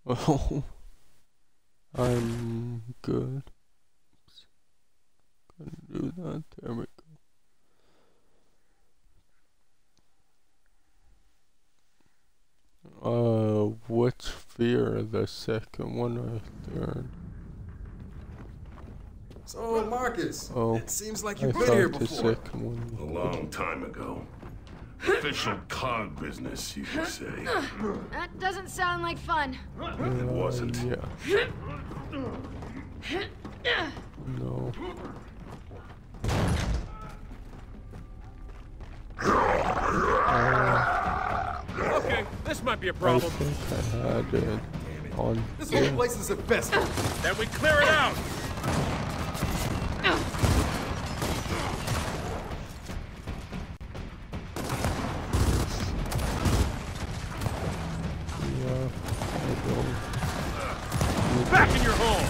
Oh, I'm good. Couldn't do that. There we go. Which sphere? The second one or third? So, Marcus, Oh, it seems like I you've been here thought the before. second one. A long time ago. Official cog business, you could say. That doesn't sound like fun. It wasn't. Yeah. No. Okay, this might be a I problem. think I had it on. This whole place is infested. Then we clear it out. Yeah, I don't. Back in your hole.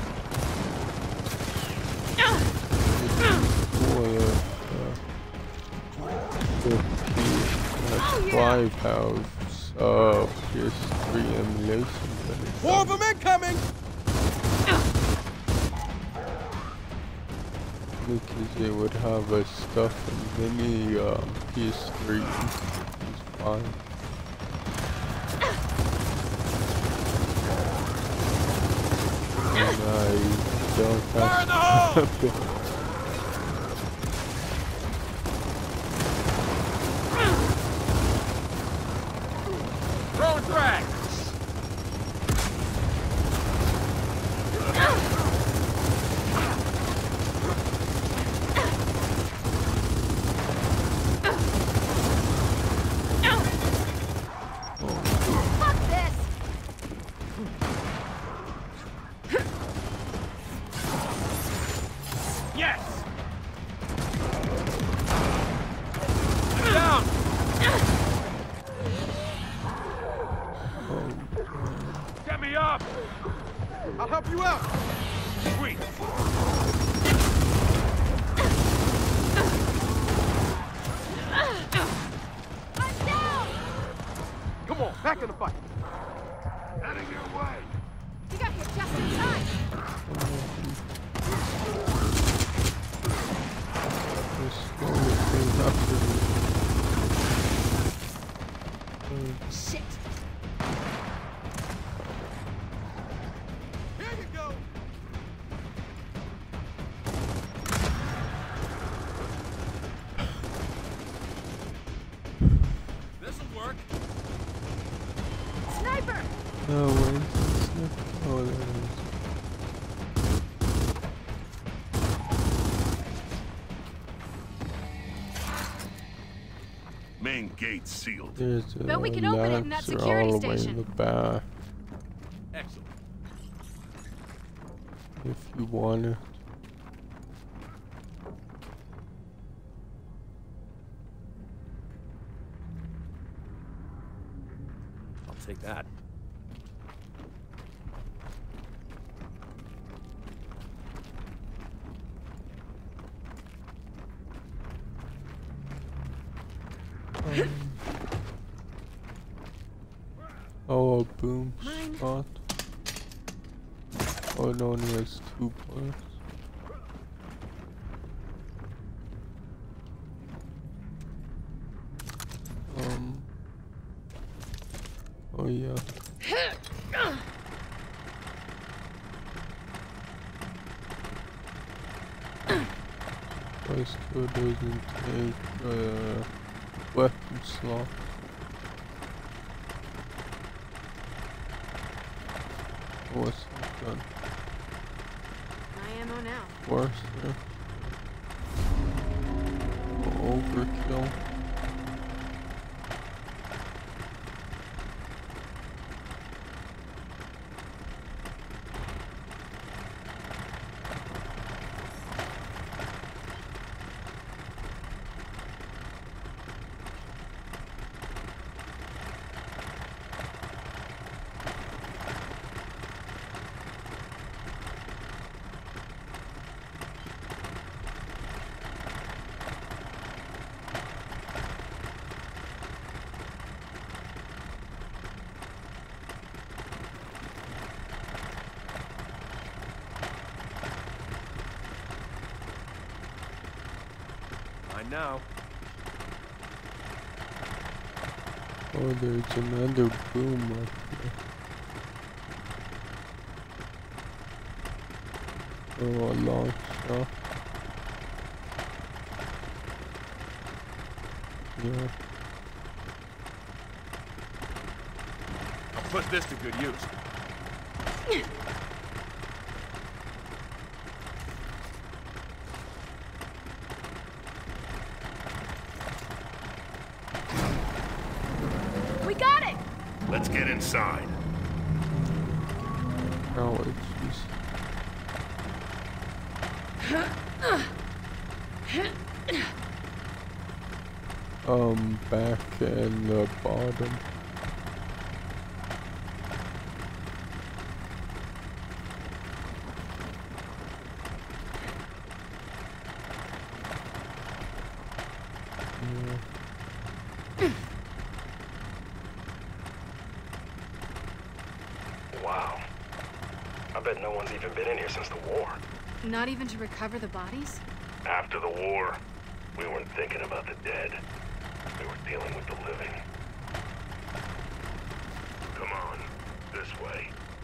Five house PS3 emulation. More of them incoming! Because it would have a stuff in mini PS3. It's fine. And I don't have to. Throwing frag. Fuck this! Yes. I'm down. Get me up. I'll help you out! Sweet. I'm down! Come on, back in the fight! Heading your way. You got here just in time. Shit! Here you go! This'll work. Sniper! No, where's the snip? Oh, there it is. Main gate sealed. There's a Bet we can open it in that Lancer security all the way in station. the back Excellent. if you want it. I'll take that. Oh, a boom Mine. spot. Oh, it only has 2 parts. Oh yeah. Place still doesn't take weapon slot. What's that done? My ammo now. Worse there. Overkill. now. Oh, there's another boom up here. Oh, a long shot. Yeah. I'll put this to good use. We got it! Let's get inside. Oh, jeez. Back in the bottom. Wow. I bet no one's even been in here since the war. Not even to recover the bodies? After the war, we weren't thinking about the dead. We were dealing with the living. Come on, this way.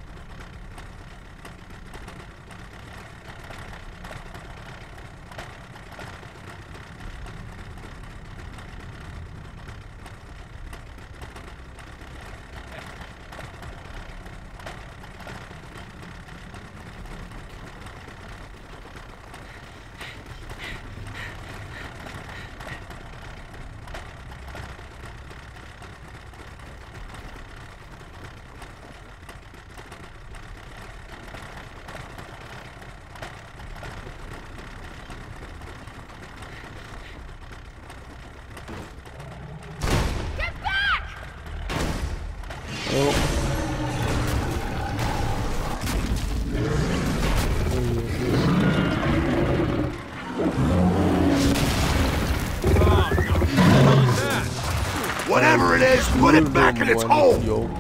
Whatever it is, put it back in its hole!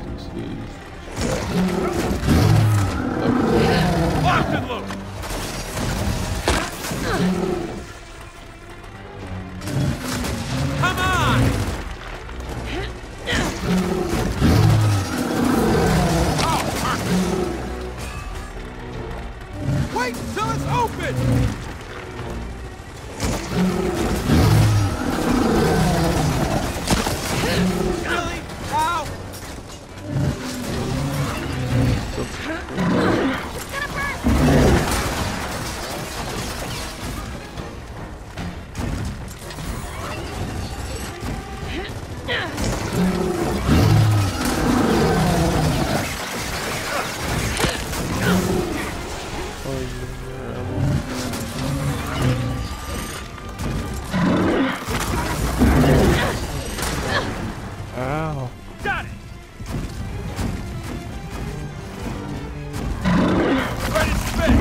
Locked and loaded! Come on! Wait till it's open! Really? Ow! Ow. Got it! Ready to spin!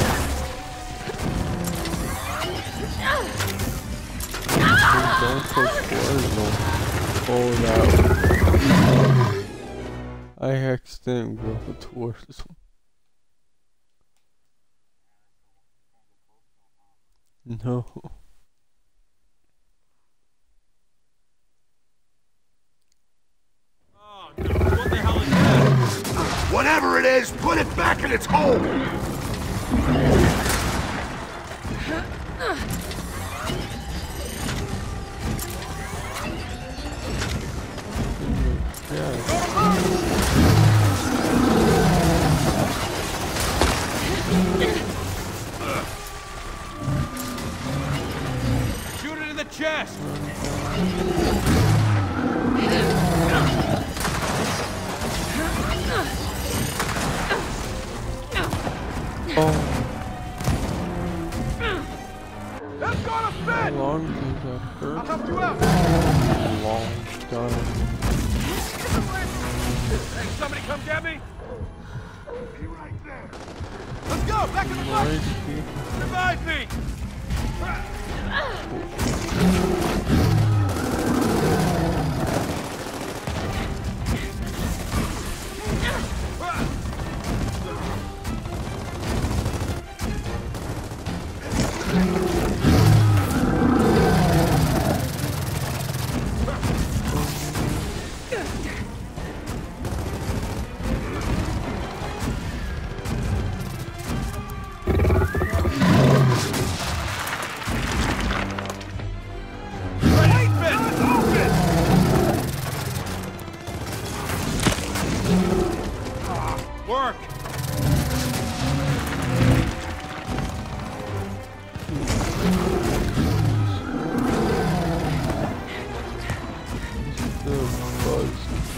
Don't put poison. Oh, that. I accidentally rolled towards him. No. Oh, no. What the hell is that? Whatever it is, put it back in its hole! Shoot it in the chest! That's gonna How fit! long does that I'll hurt? help you out! A long time. Hey, somebody come get me! Be right there. Let's go! Back in the fight! Alrighty. Revive me! work! The buzz.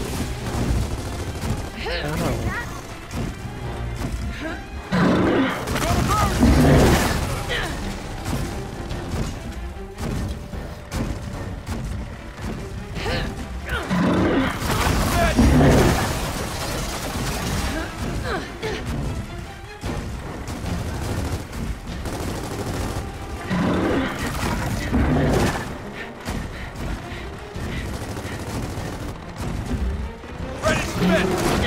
Ready to spin!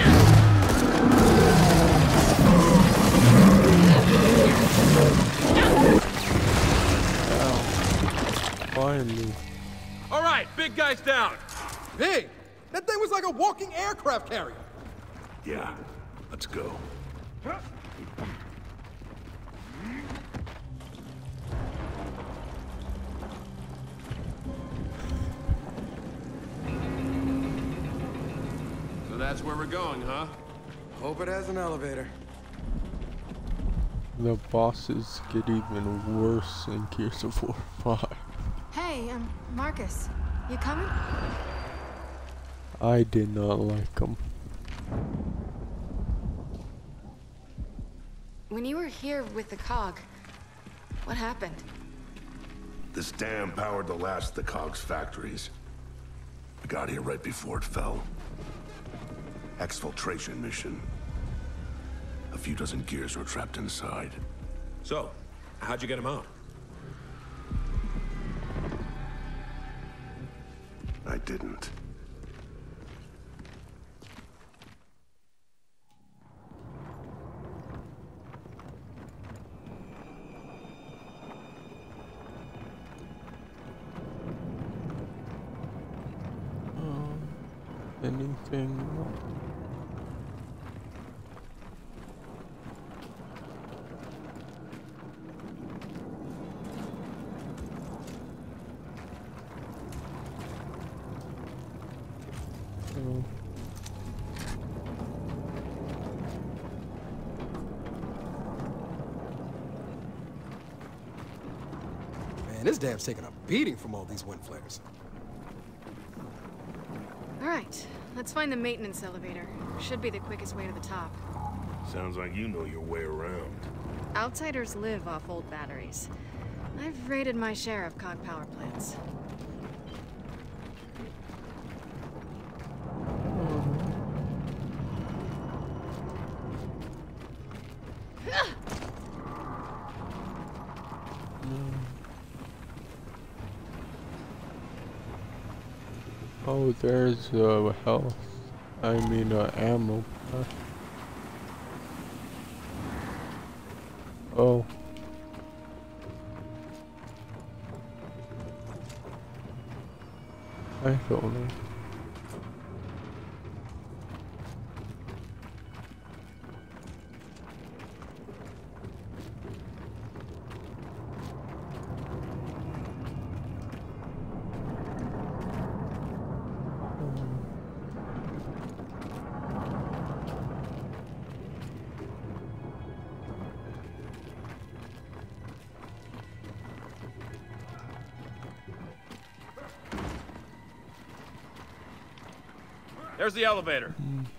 Finally. All right, big guy's down. Big? That thing was like a walking aircraft carrier. Yeah, let's go. So that's where we're going, huh? Hope it has an elevator. The bosses get even worse in Gears of War 5. Hey, Marcus. You coming? I did not like them. When you were here with the COG, what happened? This dam powered the last of the COG's factories. We got here right before it fell. Exfiltration mission. A few dozen gears were trapped inside. So, how'd you get him out? I didn't. Anything? Man, this dam's taking a beating from all these wind flares. All right, let's find the maintenance elevator. Should be the quickest way to the top. Sounds like you know your way around. Outsiders live off old batteries. I've raided my share of COG power plants. Oh, there's health. I mean, ammo. Oh. I don't know. There's the elevator.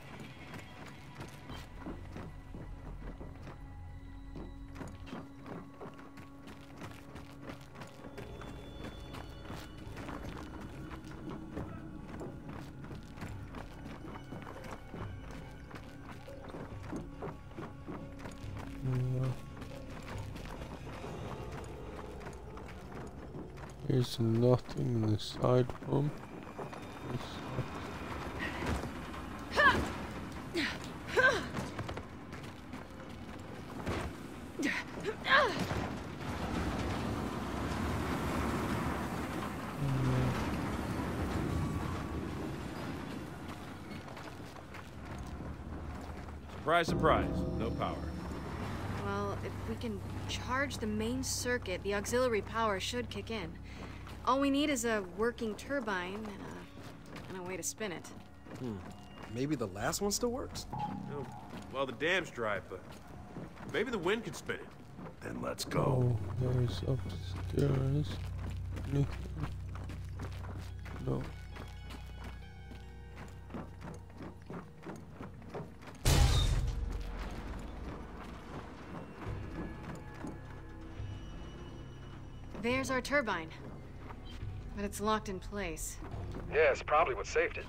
There's nothing in the side room. Surprise, surprise. No power. Well, if we can charge the main circuit, the auxiliary power should kick in. All we need is a working turbine and a way to spin it. Maybe the last one still works? Oh, well, the dam's dry, but maybe the wind can spin it. Then let's go. Oh, there's upstairs. Anything? No. There's our turbine. But it's locked in place. Yeah, it's probably what saved it.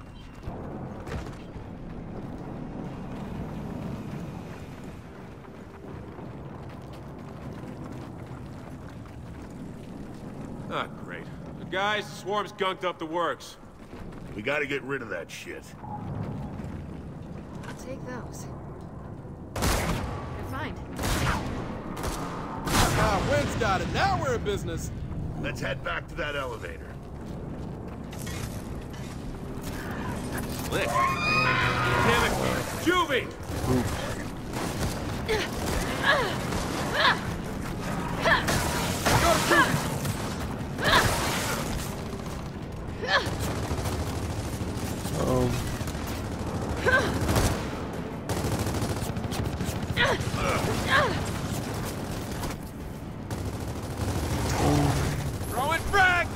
Ah, great. Guys, the swarm's gunked up the works. We gotta get rid of that shit. I'll take those. They're fine. Ah, Wind's got it. Now we're in business. Let's head back to that elevator. Slick. Damn it! Juvie! Throwing frag!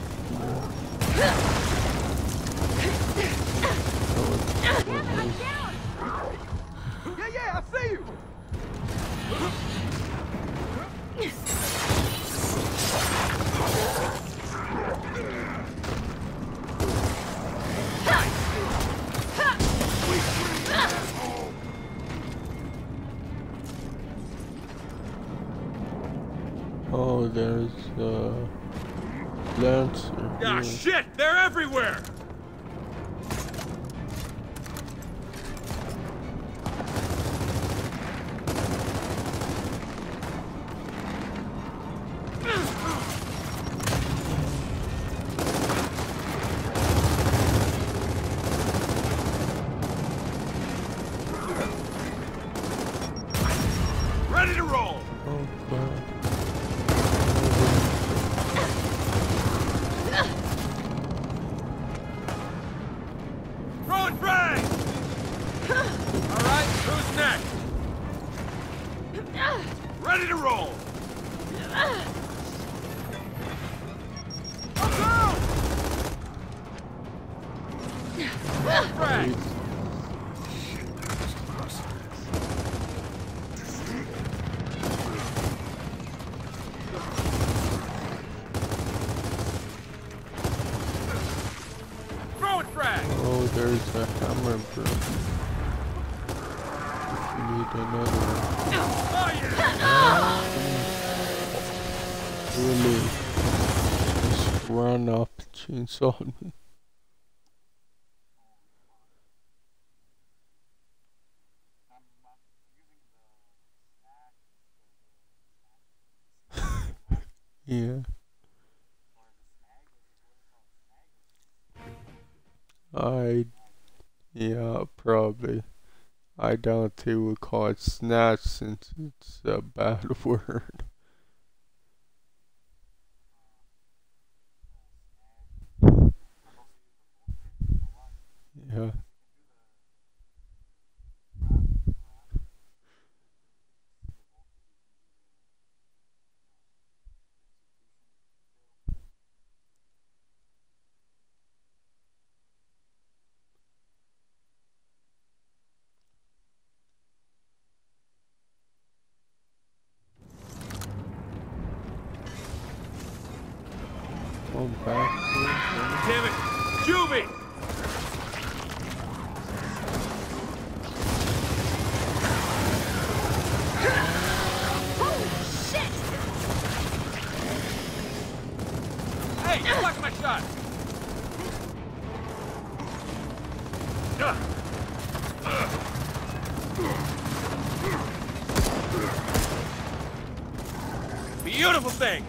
Yeah, I see you. Oh, there's Lancer. Ah, here. shit! They're everywhere! Ready to roll! Oh, God. Throwing frag! Alright, who's next? Ready to roll! Frag! Throwing frag! Oh, there's a hammer, bro. We need another one. Oh yeah! Really? Just run up and chainsaw me. Yeah. Yeah, probably. I doubt they would call it snatch since it's a bad word. Yeah. Oh, back. Damn it! Juvie! Hey, watch my shot! Beautiful thing!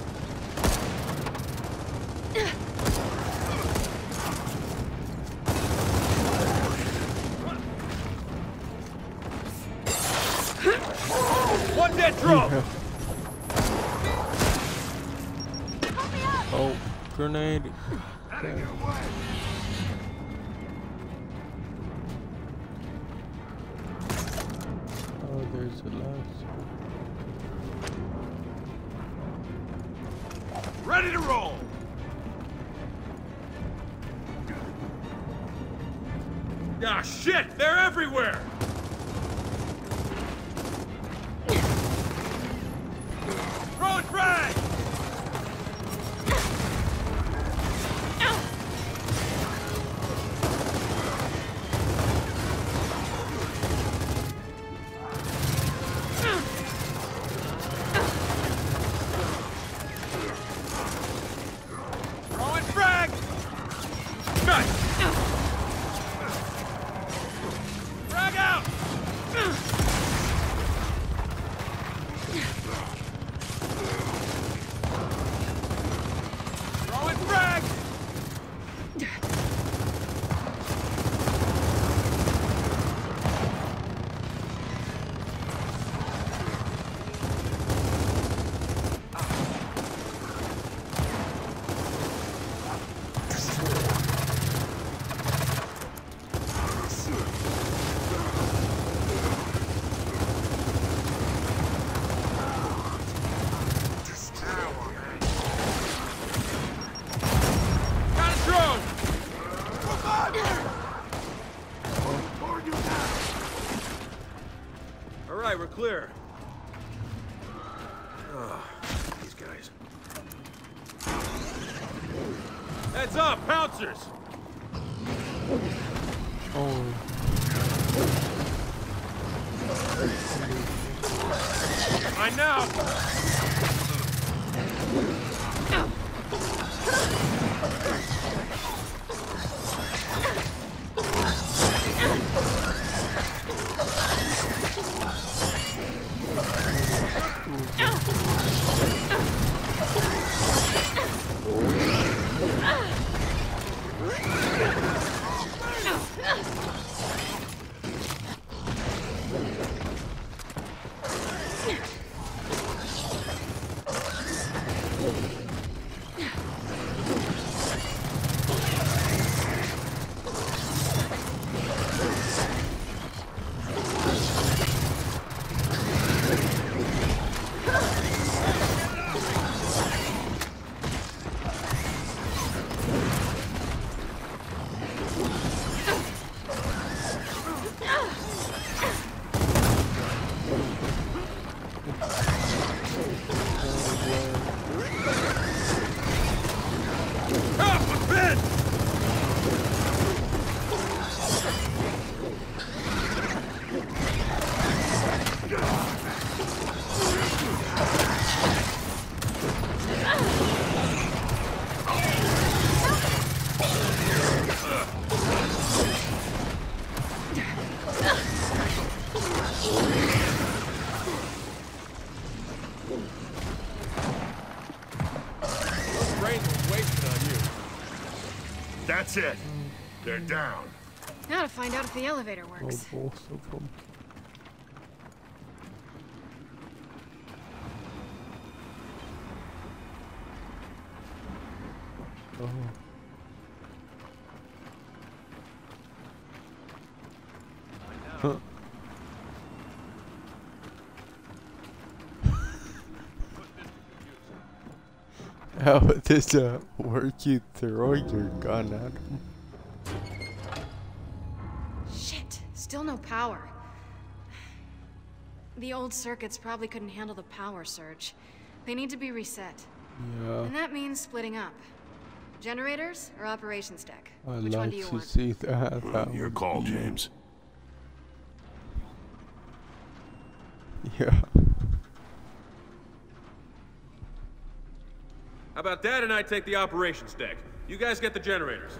One dead drone! Oh, grenade. was the last one. Ready to roll! Ah, shit! They're everywhere! Throwing frag! Throwing frag! Nice! Frag out! Throwing frag! Got a drone! All right, we're clear. Oh, these guys. Heads up, pouncers! Oh, I know! That's it. They're down. Now to find out if the elevator oh, works. both of them. Oh. Huh. How does that work? You throw your gun at him. Shit, still no power. The old circuits probably couldn't handle the power surge. They need to be reset. Yeah, And that means splitting up. Generators or operations deck? I'd Which one like do you to want? see that. That Your would call, be- James. Yeah. How about Dad and I take the operations deck? You guys get the generators.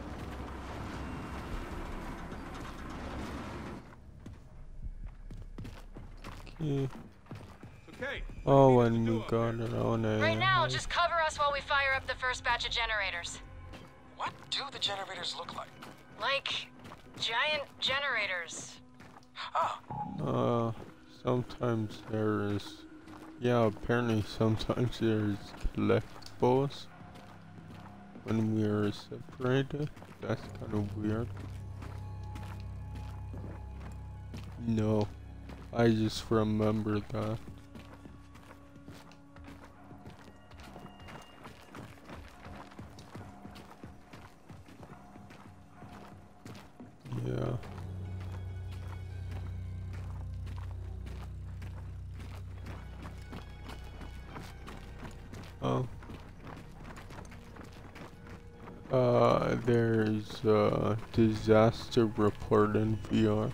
Yeah. Okay. Oh, what do and you we need us to do got up there? it on a. Right now, just cover us while we fire up the first batch of generators. What do the generators look like? Like, giant generators. Oh, Sometimes there is. Yeah, apparently sometimes there's collectibles when we are separated. That's kind of weird. No. I just remember that. Yeah. Oh. There's a disaster report in VR.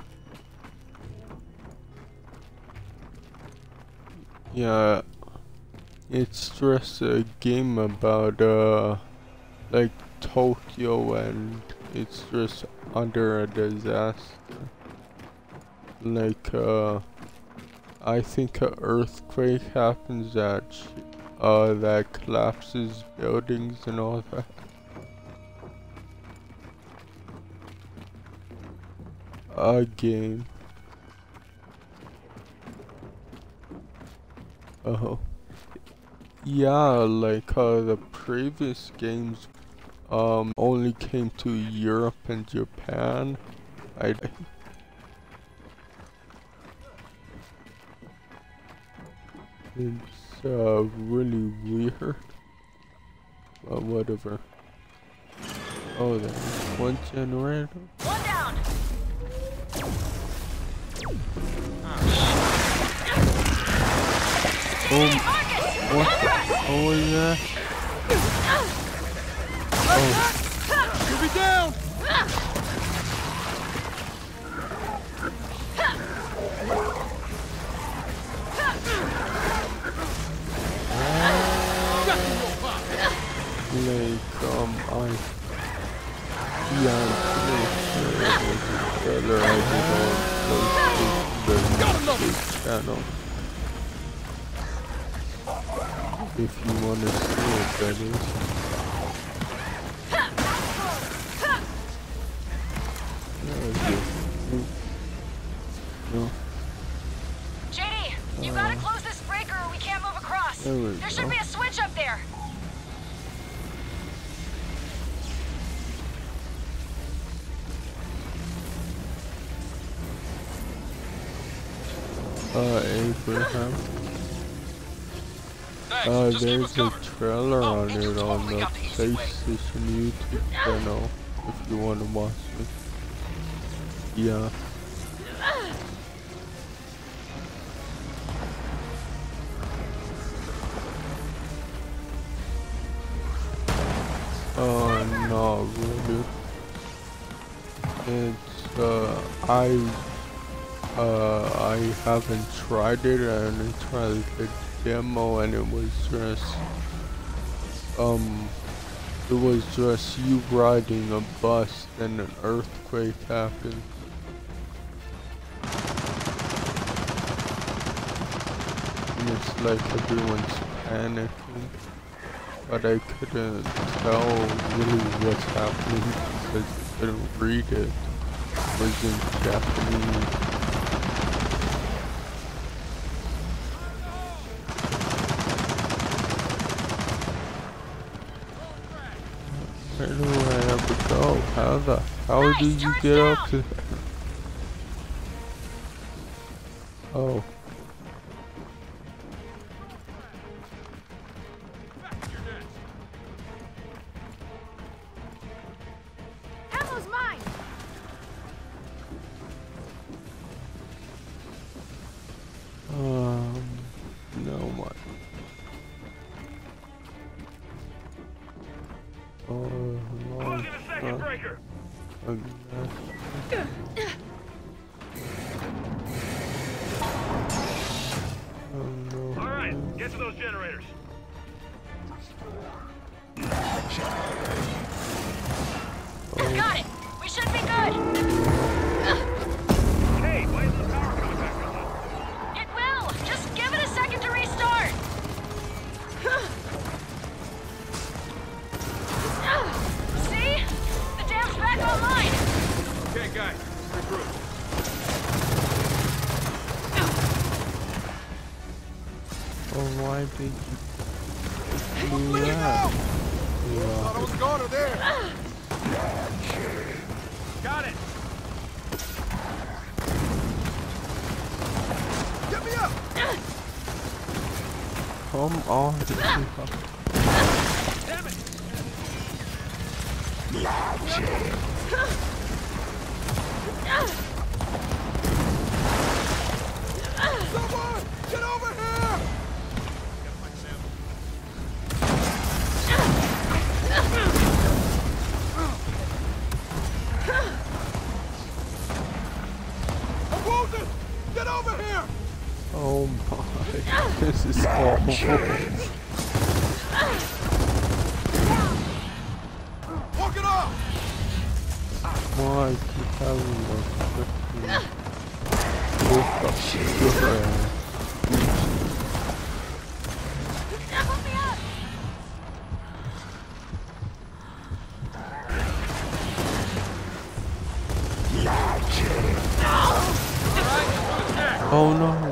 Yeah, it's just a game about like Tokyo, and it's just under a disaster. Like I think an earthquake happens that that collapses buildings and all that. A game. Oh. Yeah, like the previous games only came to Europe and Japan. It's really weird. But whatever. Oh, there's one generator. One down. What? Oh, yeah. Oh. You'll be down! Like, I'm pretty sure it was a trailer I did on the channel. If you want to see it, that is. No. JD, you gotta close this breaker or we can't move across. There should be a switch up there. Abraham. There's a trailer on it on the PlayStation YouTube channel if you want to watch it. Yeah. No, really. It's, I haven't tried it, and I tried the demo, and it was just you riding a bus, then an earthquake happened. And it's like everyone's panicking, but I couldn't tell really what's happening because I couldn't read it. It was in Japanese. Where do I have to go? How did you get up to? Oh. Ammo's mine. No one. Closing the second breaker. All right, get to those generators. Got it. We should be good. Hey, why isn't the power coming back on? It will. Just give it a second to restart. See? The dam's back online. Okay, guys, regroup. Oh, why did you do that? Thought I was gone or there. Got it. come on. Damn it! Someone! Get over here! I'm wounded! Get over here! Oh my, this is awful. Walk it off! Why keep having a freaking walk up to Help me up! Oh no.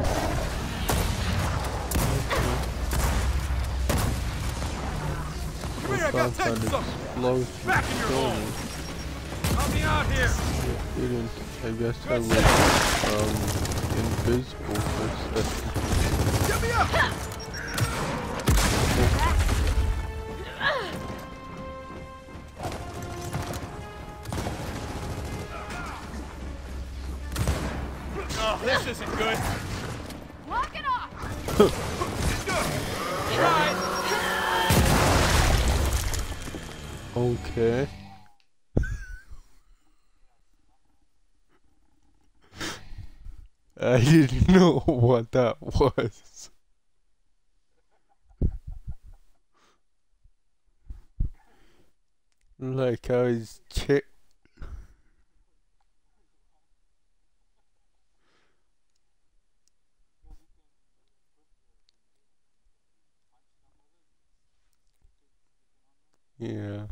Come here, I gotta tell you something! Explosion. Back in your hole! Help me out here! Didn't. I guess I was invisible for a second. Get me up! Oh, this isn't good. Walk it off! It's good. Try. Okay. I didn't know what that was. Like I was check. Yeah.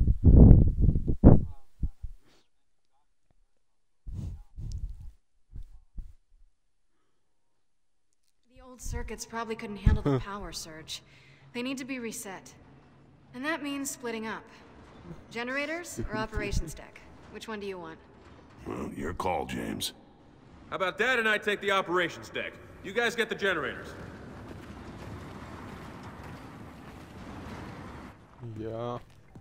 The old circuits probably couldn't handle the power surge. They need to be reset. And that means splitting up. Generators or operations deck? Which one do you want? Well, your call, James. How about Dad and I take the operations deck? You guys get the generators. Yeah.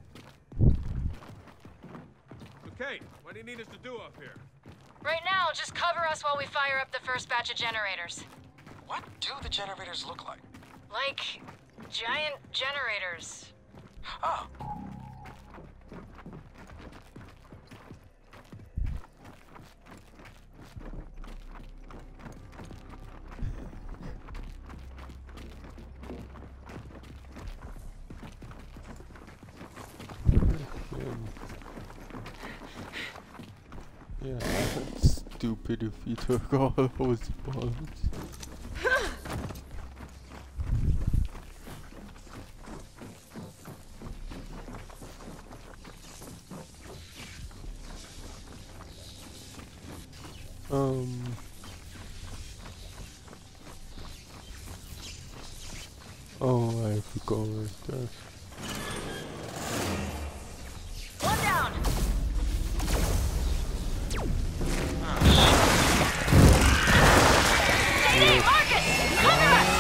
Okay, what do you need us to do up here? Right now, just cover us while we fire up the first batch of generators. What do the generators look like? Like, giant generators. Oh, Yeah, that's stupid if you took all those bullets. Oh, I have to go like that. One down! JD, Marcus! Cover us!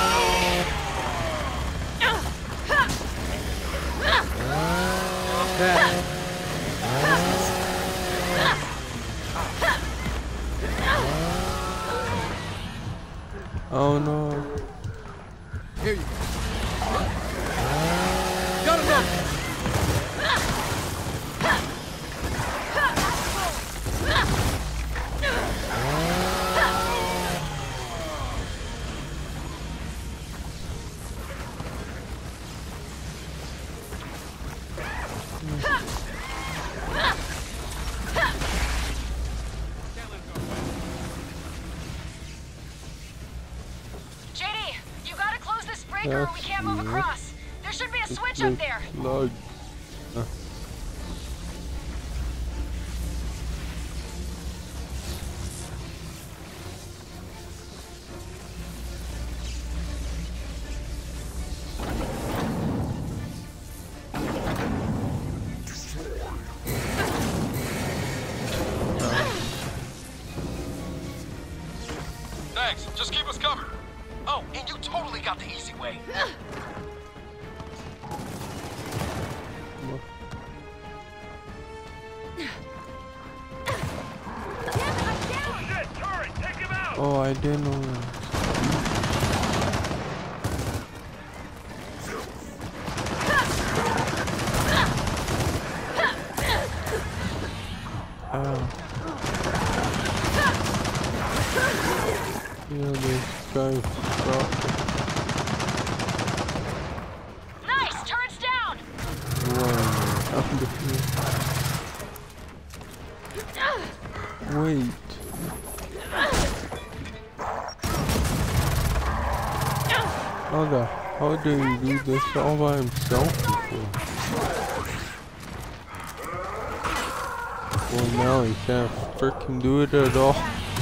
Oh no. Here you go. Got enough! JD, you gotta close this breaker or we can't move across. There should be a switch up there. Slug. Thanks. Just keep us covered. Oh, and you totally got the easy way. Oh, I didn't know that. Yeah, this guy's dropped. Nice, turrets down. Wait. How do you do this all by himself before? Well, now he can't freaking do it at all.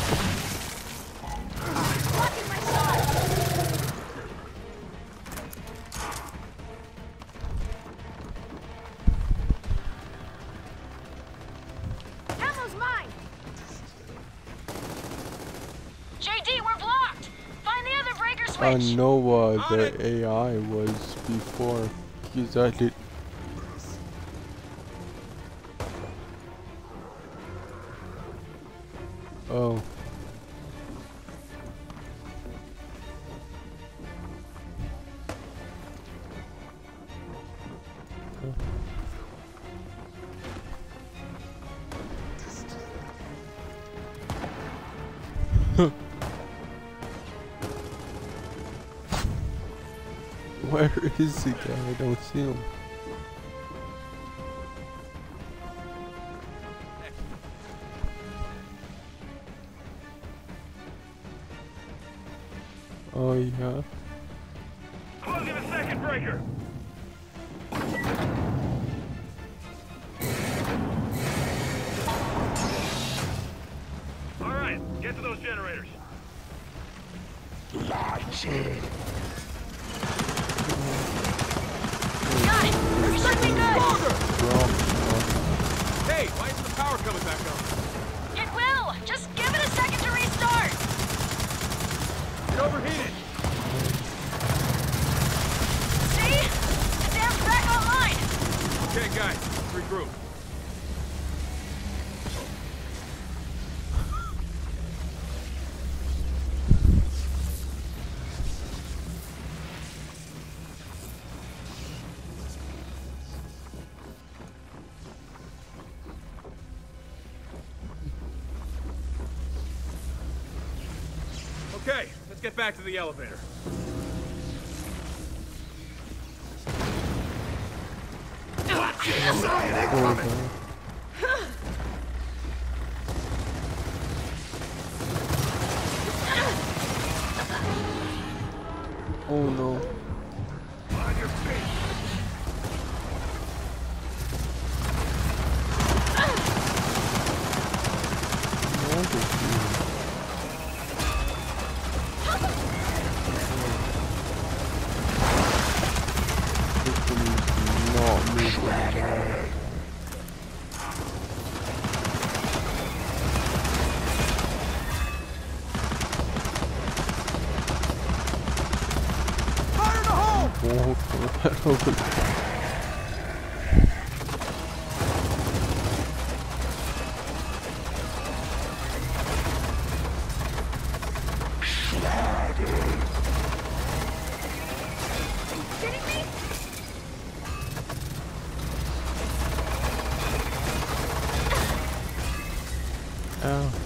Ammo's mine. JD, we're blocked. Find the other breaker switch. I know the AI was before, because I did. Oh. Where is the guy? I don't see him. Oh yeah. Closing the second breaker. All right, get to those generators. Logic. Got it. This should be good. Hey, why isn't the power coming back on? It will. Just give it a second to restart. It overheated. See? The dam's back online. Okay, guys, regroup. Okay, let's get back to the elevator. Oh no. On your feet. Ow.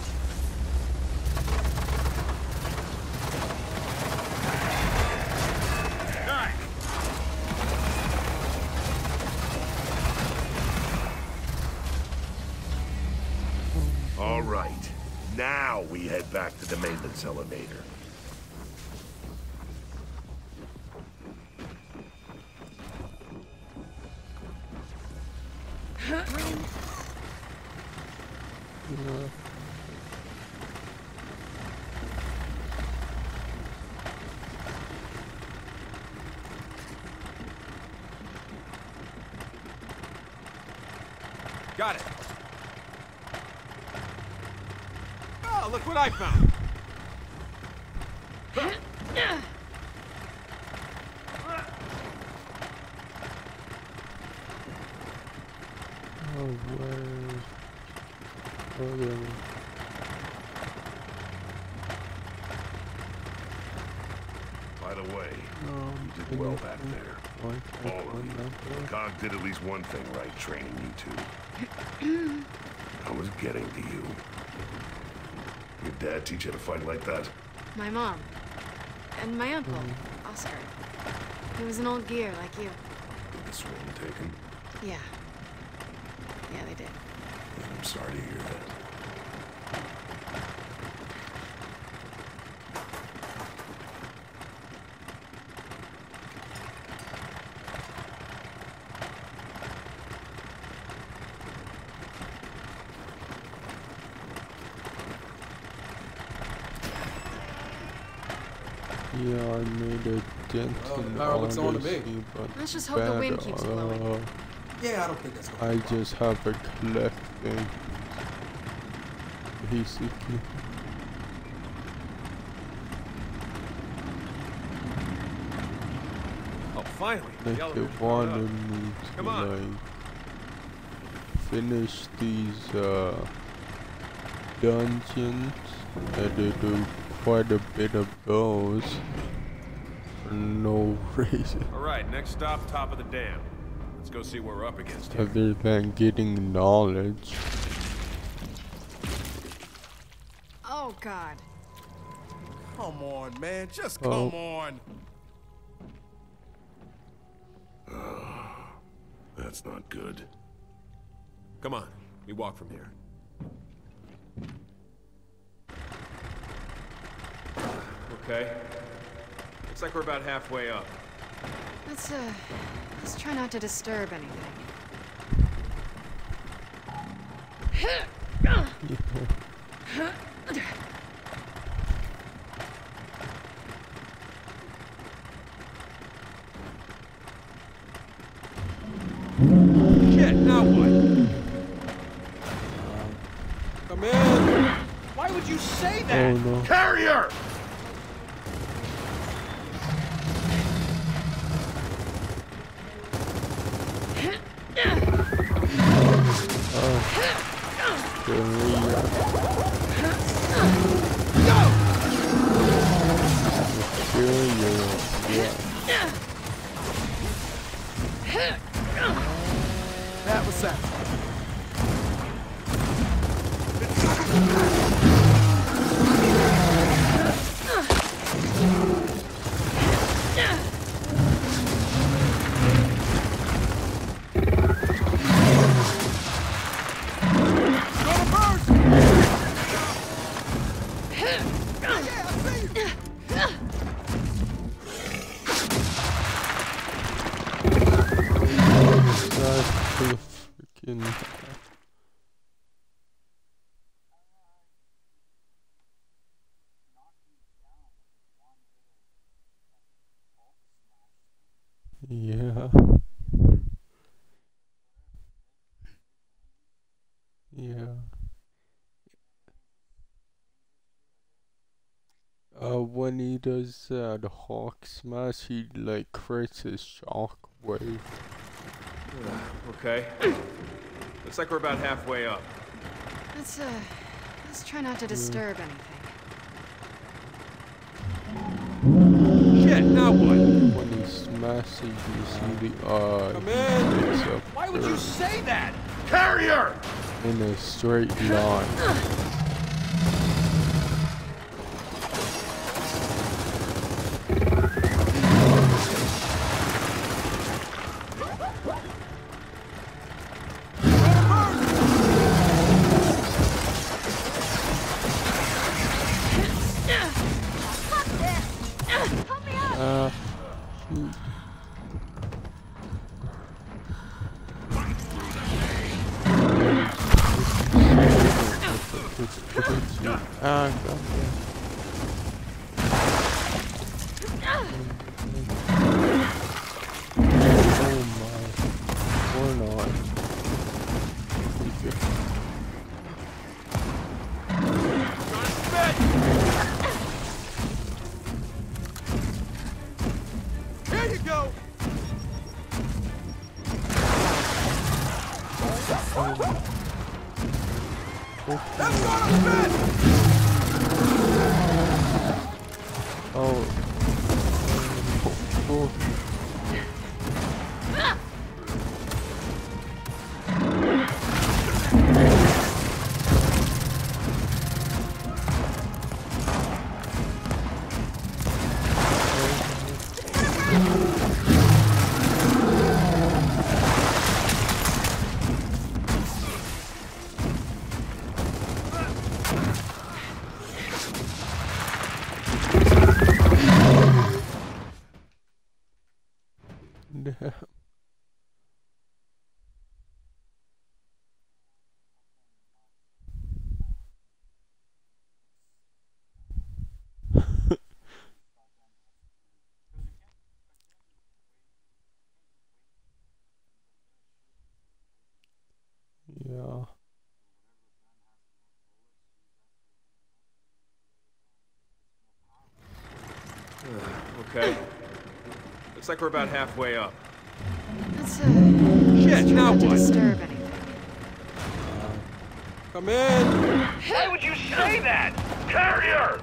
All right. Now we head back to the maintenance elevator. Got it. Oh, look what I found. Oh, where? Oh, there. By the way, you did well back there. All of you. Cog did at least one thing right, training you two. I was getting to you. Your dad teach you to fight like that? My mom. And my uncle, Oscar. He was an old gear like you. Did the swing take him? Yeah. Yeah, they did. I'm sorry to hear that. Yeah, I made a dent in power looks on to this, me. but Let's just hope the wind keeps blowing. Yeah, I don't think that's gonna I be a problem. just have a collect thing. Basically. Oh, finally. The Like they elevator's powered wanted up. me to Come on. like finish these dungeons, and they do quite a bit of those for no reason All right, next stop, top of the dam. Let's go see what we're up against here. other than getting knowledge. Oh, God. Come on, man. Just Oh. come on. That's not good. Come on, we walk from here. Okay. Looks like we're about halfway up. Let's try not to disturb anything. Shit, now what? Come in. Why would you say that? Oh no. Carrier! That was satisfying. Yeah. Yeah. When he does the Hawk Smash, he like creates his shockwave. Okay. Looks like we're about halfway up. Let's try not to disturb anything. Shit, now what? When he smashes, you see the Come in. it's up Why would you say that? Carrier! in a straight line. That's gonna fit! Oh. Oh. Yeah. Okay. Looks like we're about halfway up. Let's Shit, now not to what? disturb anything. Come in! Why would you say that? Carrier!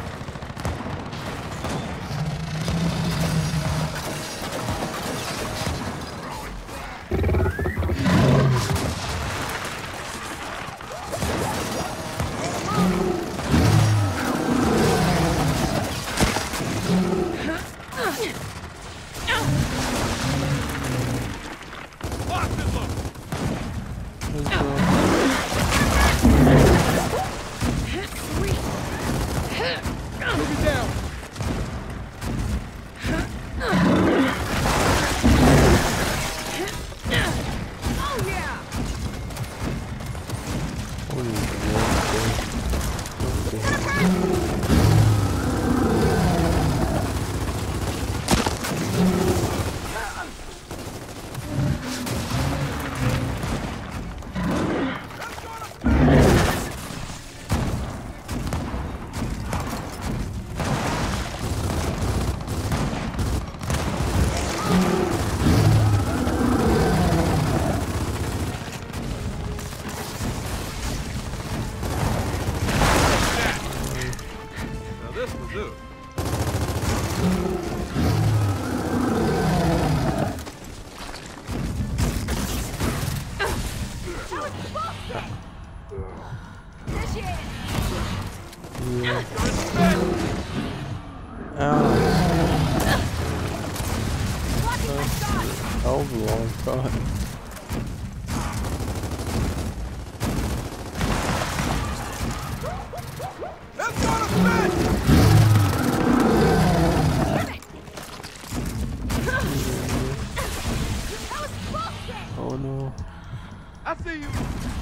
Oh no. I see you.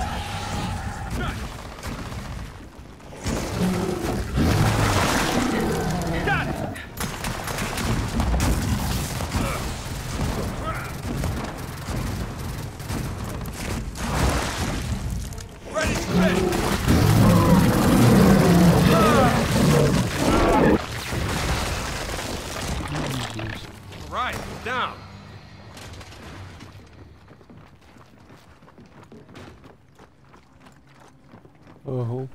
Got it. Ready, ready. All right, down. Oh.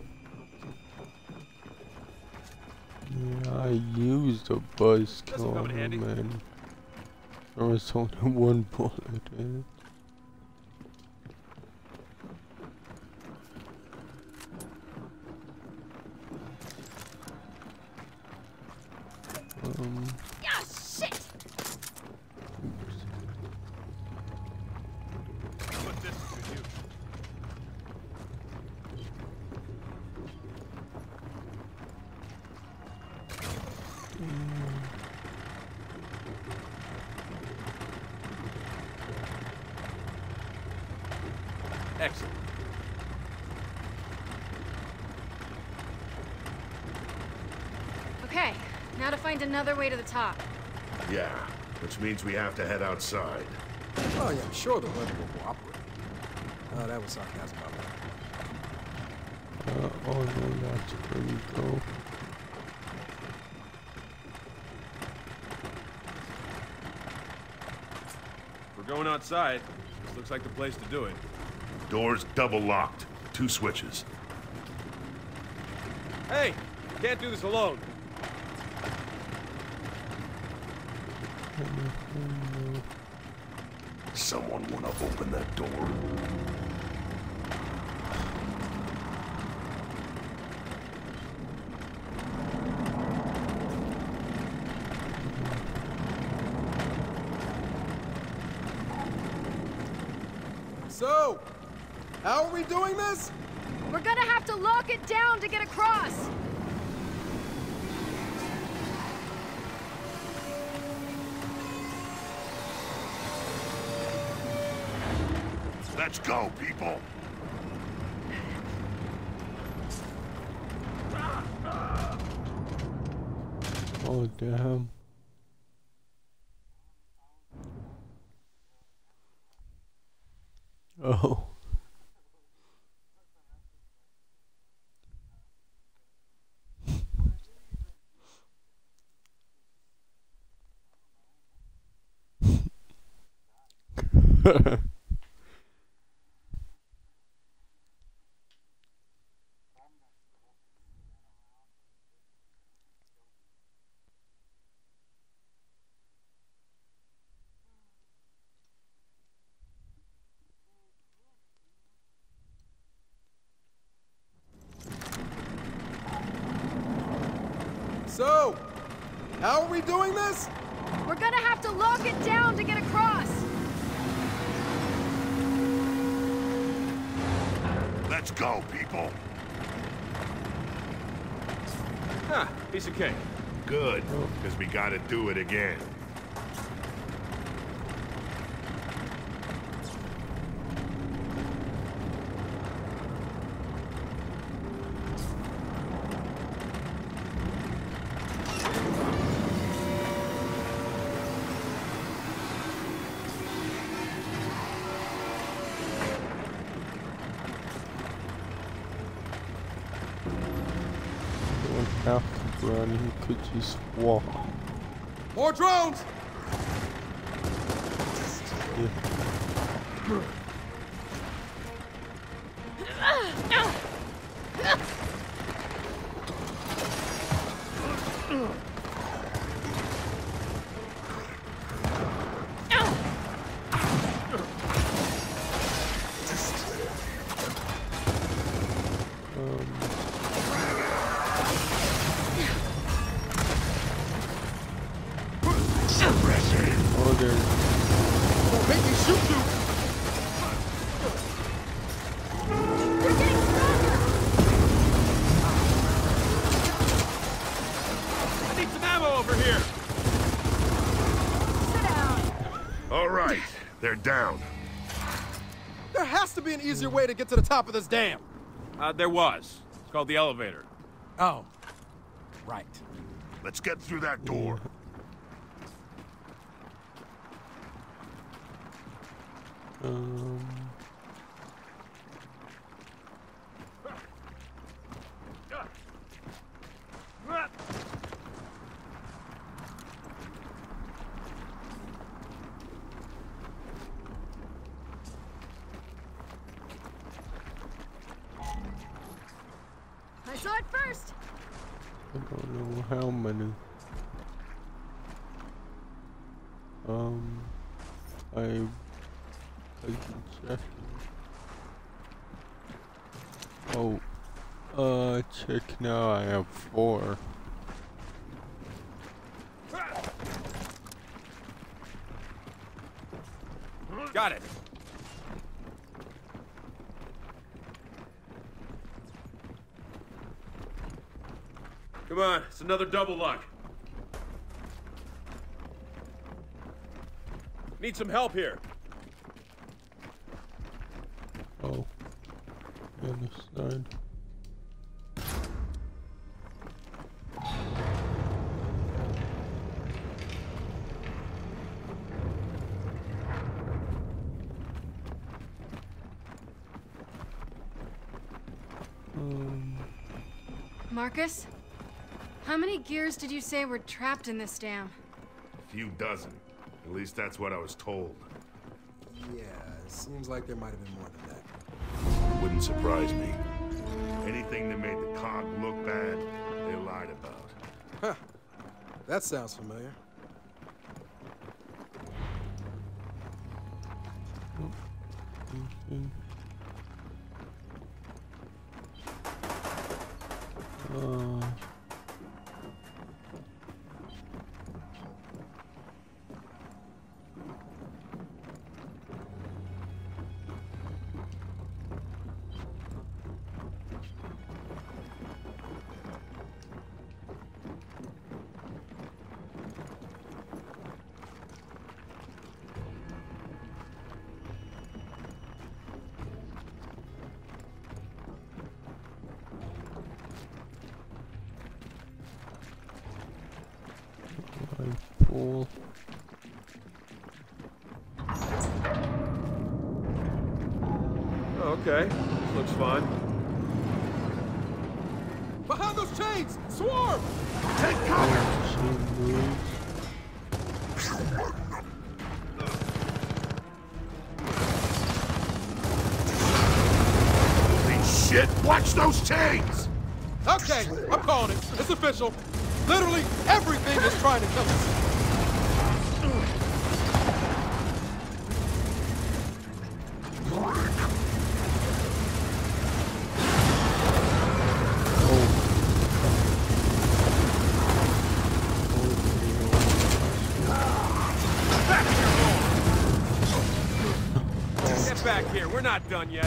Yeah, I used a buzzkill on him, man. There was only one bullet in it. Ah, shit! Put this to use. Excellent. Okay, now to find another way to the top. Yeah, which means we have to head outside. Oh yeah, I'm sure the weather will cooperate. That was sarcasm, by the way. Oh no, that's where we go. We're going outside. This looks like the place to do it. Doors double locked. 2 switches. Hey, can't do this alone. Someone wanna open that door? So, how are we doing this? We're gonna have to lock it down to get across. Let's go, people! Oh, damn. Oh. So, how are we doing this? We're gonna have to lock it down to get across. Let's go, people! Huh, piece of cake. Good, because we gotta do it again. Don't have to run, he could just walk. More drones! Yeah. Oh, there's... Don't make me shoot you! They're getting stronger. I need some ammo over here. Sit down. All right, they're down. There has to be an easier way to get to the top of this dam. There was. It's called the elevator. Oh, right. Let's get through that door. I saw it first. I don't know how many. I can check. Oh, check now. I have 4. Got it. Come on, it's another double lock. Need some help here. Oh, the other side. Marcus? How many gears did you say were trapped in this dam? A few dozen. At least that's what I was told. Yeah, it seems like there might have been more than that. wouldn't surprise me. Anything that made the COG look bad, they lied about. Huh. That sounds familiar. Cool. Okay, this looks fun. Behind those chains! Swarm! Take cover! Holy shit! Watch those chains! Okay, I'm calling it. It's official. Literally everything is trying to kill us. Get back here, we're not done yet.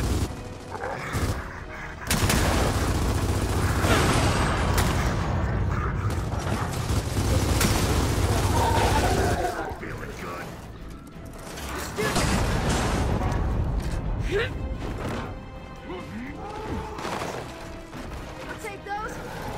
Feeling good. I'll take those.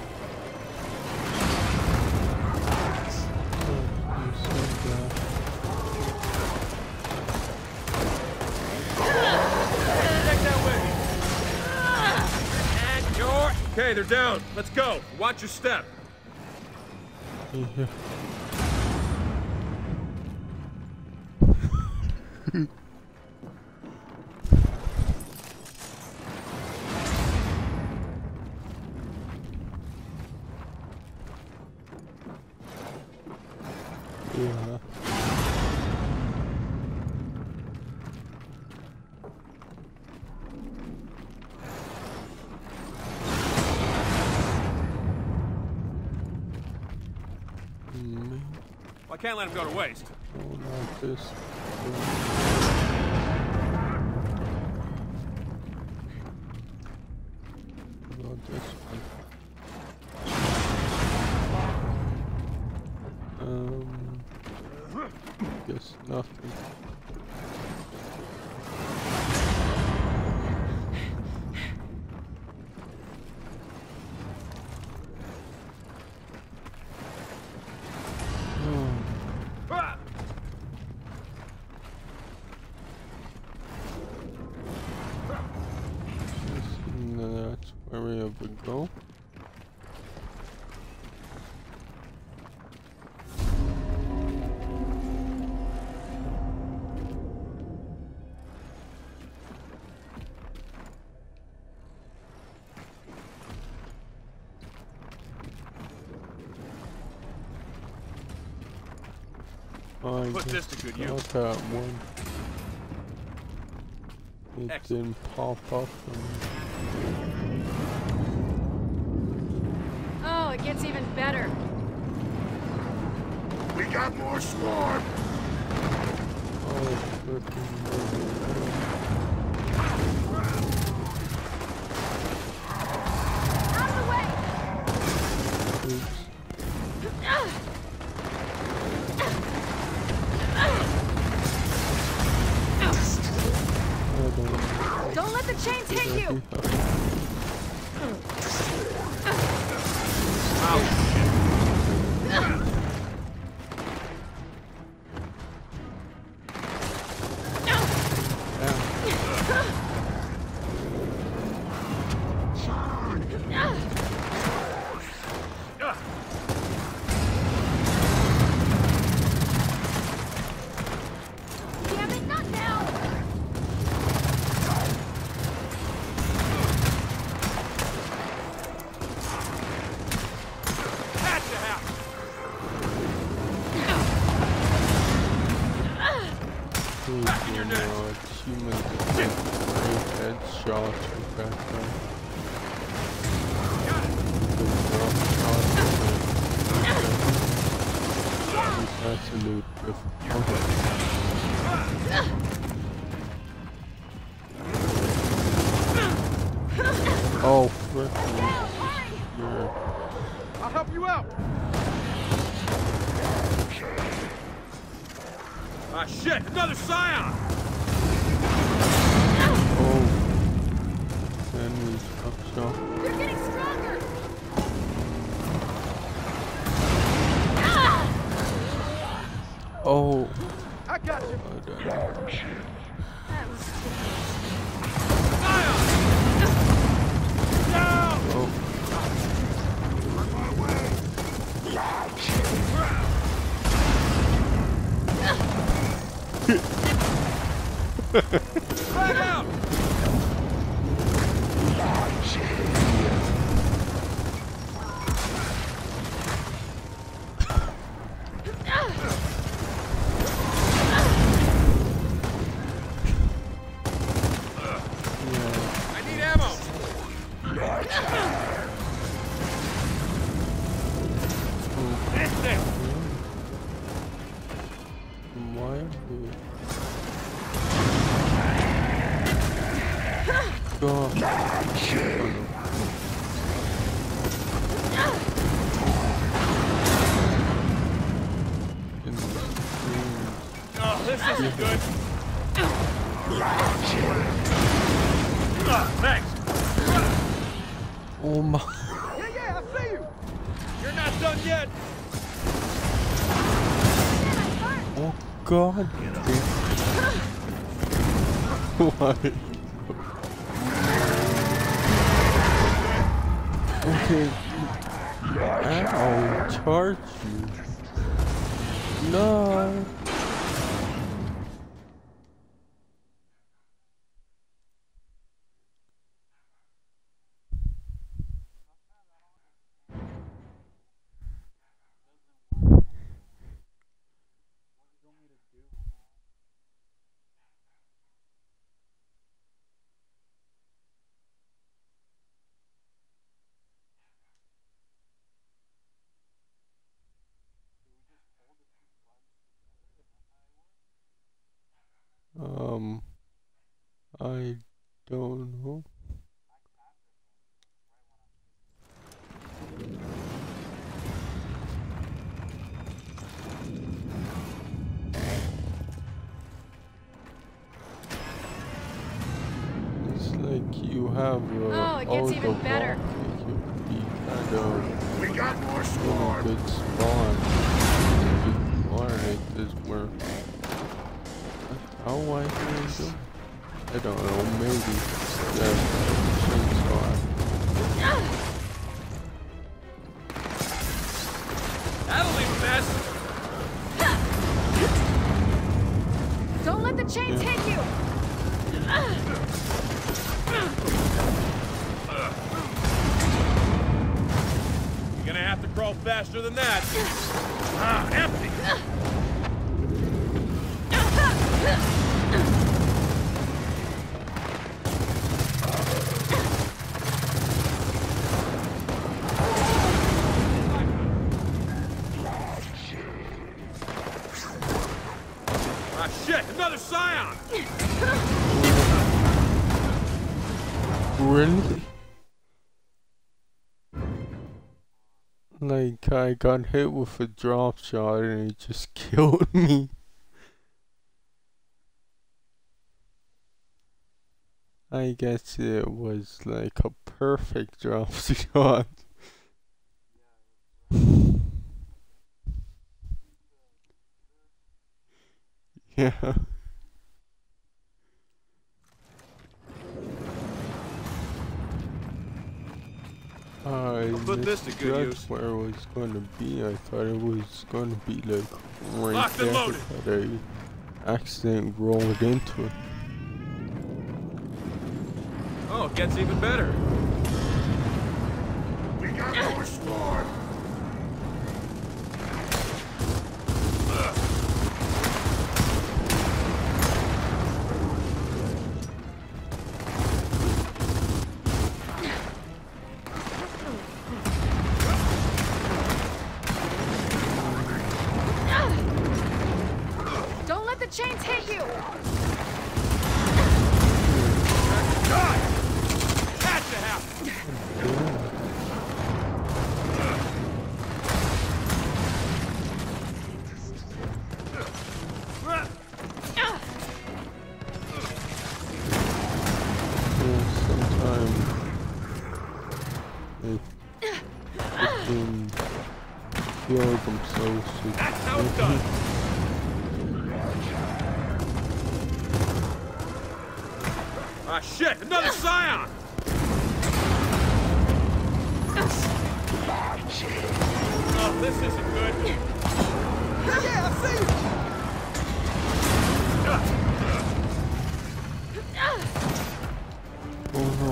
Take that with you. And you're... Okay, they're down. Let's go. Watch your step. Yeah. Yeah. Well, I can't let him go to waste. Oh, not this. Not this one. Guess nothing. Ah! That's where we have to go. I Put this guess to good use. not that one. It Excellent. didn't pop up. Oh, it gets even better. We got more swarm! Oh, freaking. Out of the way. Oops. Don't let the chains hit you! teammates get great headshots with that gun. Absolute oh, frick. I'll help you out. Ah, shit! Another Scion! Oh. Enemies up shot. They're getting stronger! Oh. I got you. That was Oh. Flag out. I need ammo! Why? God. Oh, this isn't good. Thanks. Oh my. Yeah, I see you. You're not done yet. Oh God. Why? Okay. Ow, charge you. No. I don't know. It's like you have Oh, it gets even better. You could be kind of We got more in a squad. good spawn. Alright, this work. How I can do? I don't know, maybe. Yeah, That'll leave a mess. Don't let the chains hit you! You're gonna have to crawl faster than that. Ah, empty. Ah, shit! Another Scion! Really? Like, I got hit with a drop shot and it just killed me. I guess it was like a perfect drop shot. Yeah. I put this to good misjudged use. where it was going to be. I thought it was going to be like right Locked and there, loaded. but I accidentally rolled into it. Oh, it gets even better. We got more squad. hit you! God! Had to happen! Sometimes they freaking feel like I'm so sick. That's how it's done! Ah, shit! Another Scion! Oh, this isn't good. Yeah, I see you! Oh no.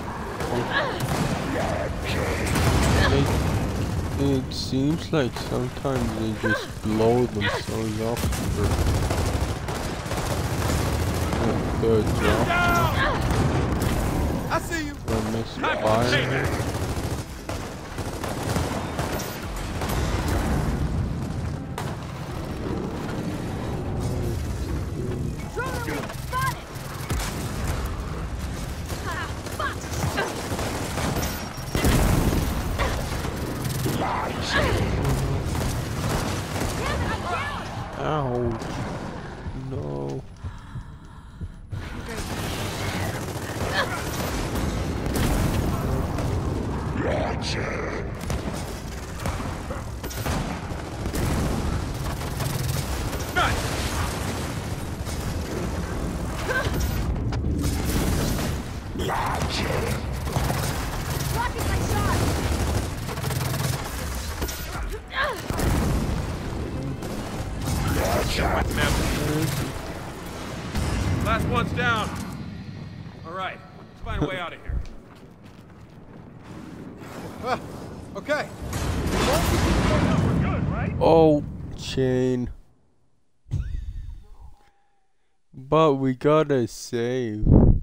It seems like sometimes they just blow themselves up for the drop. I see you! Or misfire. Ow. No. Last one's down. All right, let's find a way out of here. Okay. We're good, right? Oh, Chain. But we gotta save.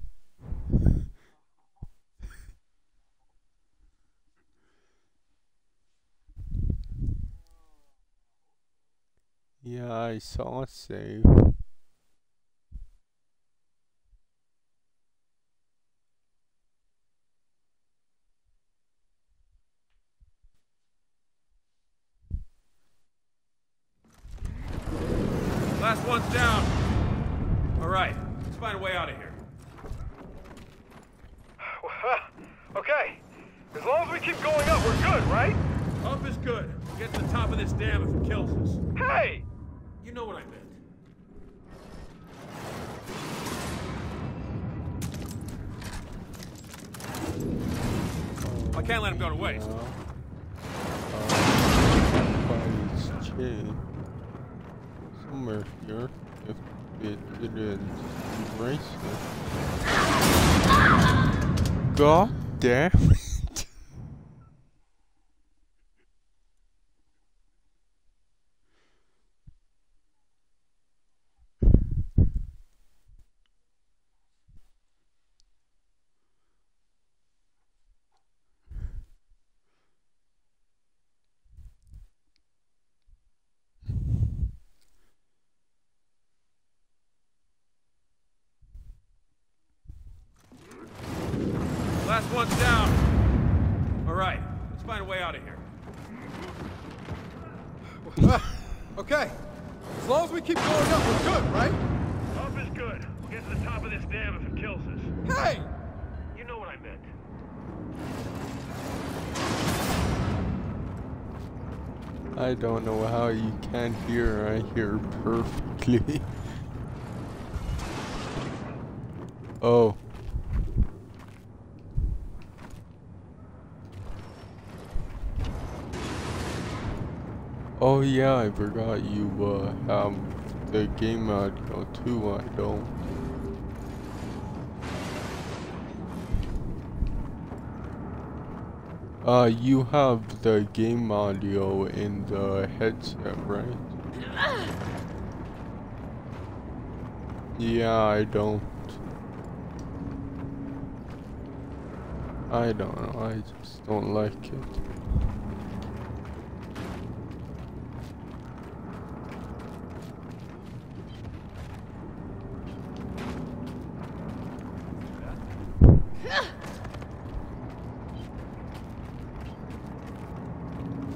Yeah, I saw a save. Last one's down. All right, let's find a way out of here. Okay. As long as we keep going up, we're good, right? Up is good. We'll get to the top of this dam if it kills us. Hey! You know what I meant. I can't let him go to waste. Find Chain somewhere here if it didn't erase it. God damn it. Last one's down. All right, let's find a way out of here. Okay. As long as we keep going up, we're good, right? Up is good. We'll get to the top of this dam if it kills us. Hey! You know what I meant. I don't know how you can't hear. I hear perfectly. Oh. Oh yeah, I forgot you have the game audio too. I don't. You have the game audio in the headset, right? Yeah, I don't. I don't know, I just don't like it.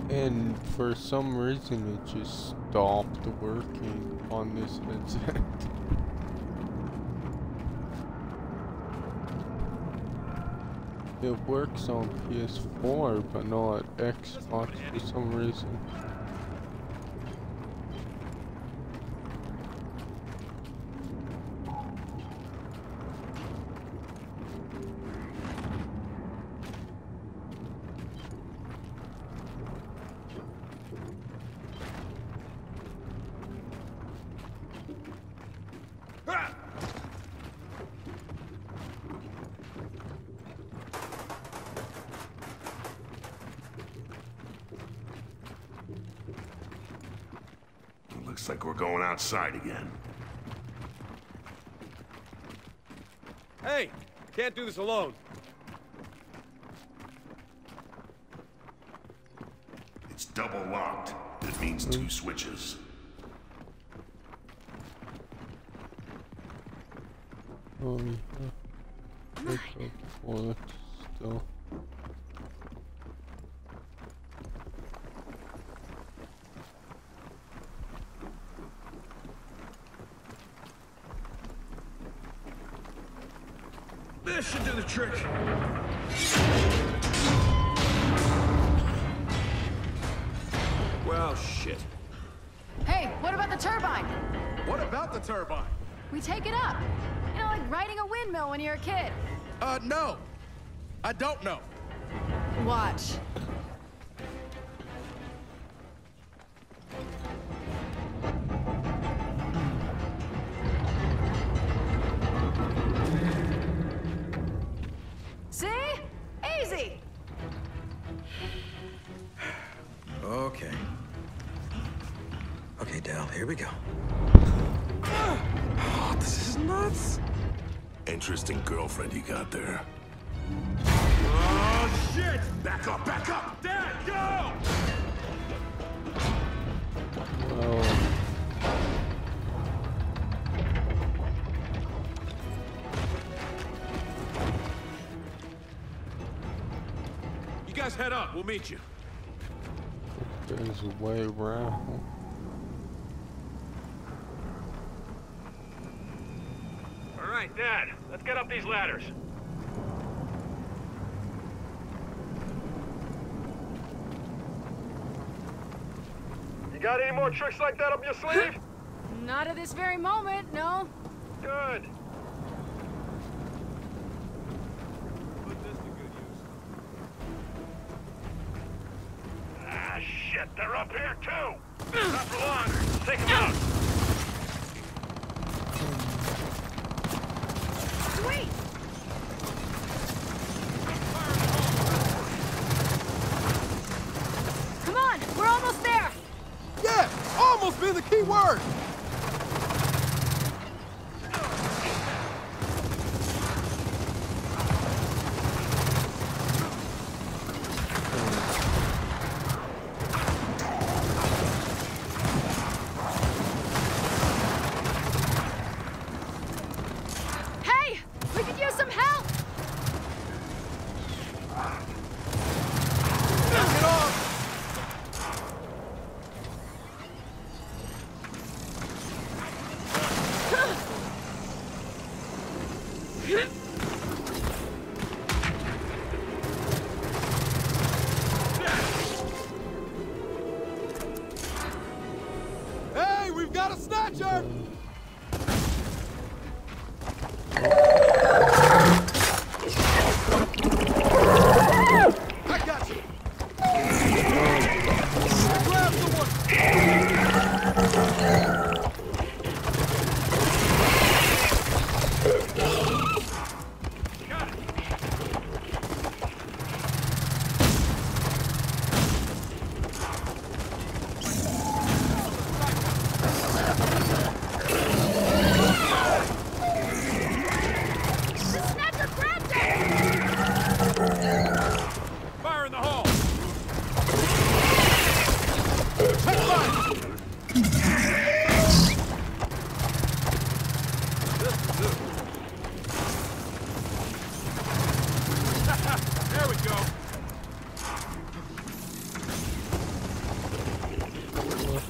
And for some reason it just stopped working on this headset. It works on PS4 but not Xbox for some reason. Looks like we're going outside again. Hey, I can't do this alone. It's double locked. That means 2 switches. Oh yeah. What still? This should do the trick. Well, shit. Hey, what about the turbine? What about the turbine? We take it up. You know, like riding a windmill when you're a kid. No. I don't know. Watch. See? Easy. Okay. Okay, Del, here we go. Oh, this is nuts. Interesting girlfriend you got there. Oh, shit! Back up, back up! Dad, go! Well, You guys head up. We'll meet you. there's a way around. All right, Dad, let's get up these ladders. You got any more tricks like that up your sleeve? Not at this very moment, no. Good. Put this to good use. Ah, shit, they're up here too. Not for long. Take them out. Sweet. Come on, we're almost there. Yeah, almost been the key word. Hey, we could use some help. Knock it off. Hey, we've got a snatcher! I got you! Grab someone! Got it! The snatcher grabbed it. Fire in the hole! There we go.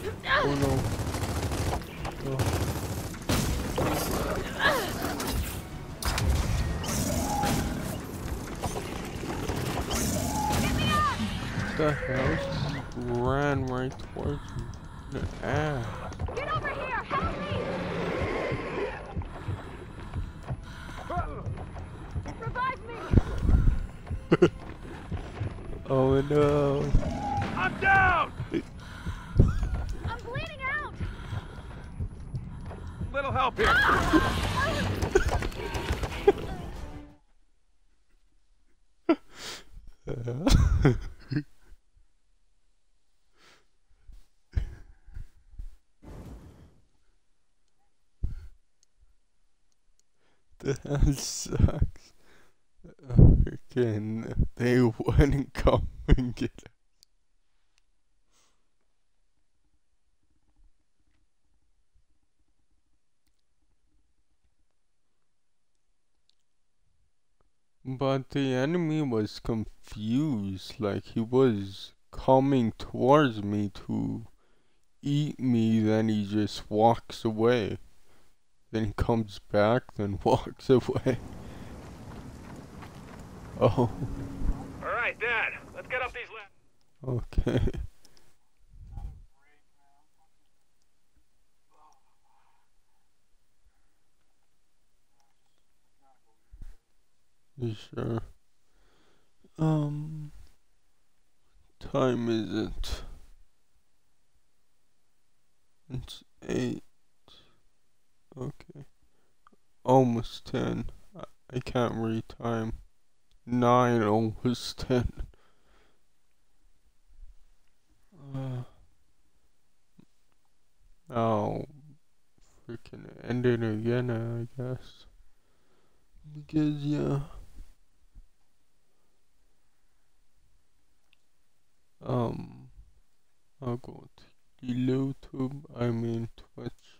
Oh no. Oh. What the hell? He ran right towards me. Ah. Get over here! Help me! Revive me! Oh no. I'm down! I'm bleeding out! Little help here. That sucks. Freaking, they wouldn't come and get us. But the enemy was confused, like he was coming towards me to eat me, then he just walks away. Then he comes back, then walks away. Oh. Alright, Dad. Let's get up these ladders. Okay. You sure? Time is it? It's 8. Okay. Almost 10. I can't read time. 9, almost 10. I'll freaking end it again, I guess. Because, yeah. I'll go to YouTube, I mean Twitch.